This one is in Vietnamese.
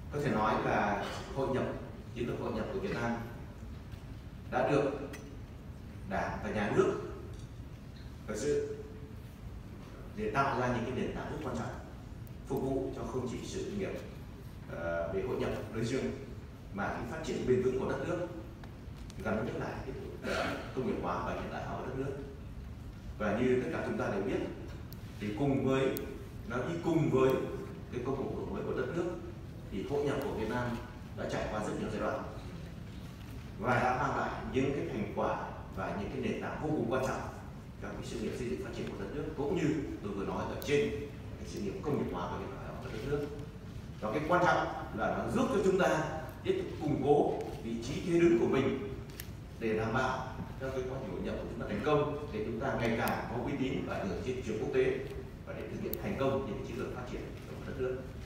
Có thể nói là chiến lược hội nhập của Việt Nam đã được Đảng và Nhà nước thực sự để tạo ra những cái nền tảng rất quan trọng phục vụ cho không chỉ sự nghiệp về hội nhập nói riêng mà cái phát triển bền vững của đất nước, gắn với lại cái công nghiệp hóa và hiện đại hóa của đất nước. Và như tất cả chúng ta đều biết thì nó đi cùng với cái công cuộc đổi mới của đất nước thì hội nhập của Việt Nam đã trải qua rất nhiều giai đoạn và đã mang lại những cái thành quả và những cái nền tảng vô cùng quan trọng cho cái sự nghiệp xây dựng phát triển của đất nước, cũng như tôi vừa nói ở trên cái sự nghiệp công nghiệp hóa và hiện đại hóa của đất nước. Và cái quan trọng là nó giúp cho chúng ta tiếp tục củng cố vị trí thế đứng của mình để đảm bảo cho cái quá trình hội nhập của chúng ta thành công, để chúng ta ngày càng có uy tín và ảnh hưởng trên trường quốc tế và để thực hiện thành công những chiến lược phát triển của đất nước.